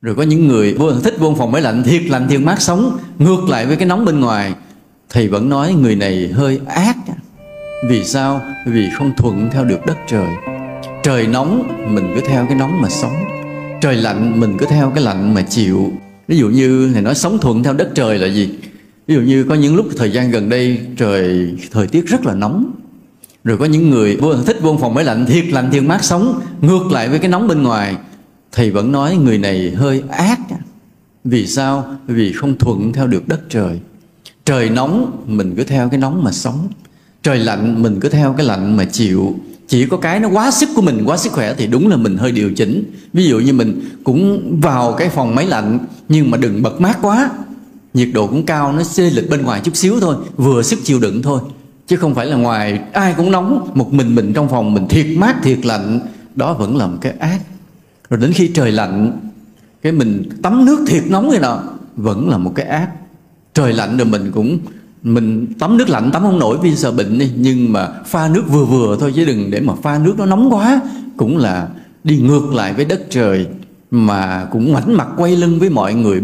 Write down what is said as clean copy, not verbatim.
Rồi có những người thích vô phòng máy lạnh, thiệt lạnh thiệt mát, sống ngược lại với cái nóng bên ngoài. Thầy vẫn nói người này hơi ác. Vì sao? Vì không thuận theo được đất trời. Trời nóng mình cứ theo cái nóng mà sống, trời lạnh mình cứ theo cái lạnh mà chịu. Ví dụ như thầy nói sống thuận theo đất trời là gì? Ví dụ như có những lúc thời gian gần đây thời tiết rất là nóng. Rồi có những người thích vô phòng máy lạnh, thiệt lạnh thiệt mát, sống ngược lại với cái nóng bên ngoài. Thầy vẫn nói người này hơi ác. Vì sao? Vì không thuận theo được đất trời. Trời nóng mình cứ theo cái nóng mà sống, trời lạnh mình cứ theo cái lạnh mà chịu. Chỉ có cái nó quá sức của mình, quá sức khỏe thì đúng là mình hơi điều chỉnh. Ví dụ như mình cũng vào cái phòng máy lạnh, nhưng mà đừng bật mát quá, nhiệt độ cũng cao, nó xê lịch bên ngoài chút xíu thôi, vừa sức chịu đựng thôi. Chứ không phải là ngoài ai cũng nóng, một mình trong phòng mình thiệt mát thiệt lạnh, đó vẫn là một cái ác. Rồi đến khi trời lạnh, cái mình tắm nước thiệt nóng vậy nọ, vẫn là một cái ác. Trời lạnh rồi mình tắm nước lạnh tắm không nổi vì sợ bệnh đi, nhưng mà pha nước vừa vừa thôi, chứ đừng để mà pha nước nó nóng quá, cũng là đi ngược lại với đất trời, mà cũng ngoảnh mặt quay lưng với mọi người.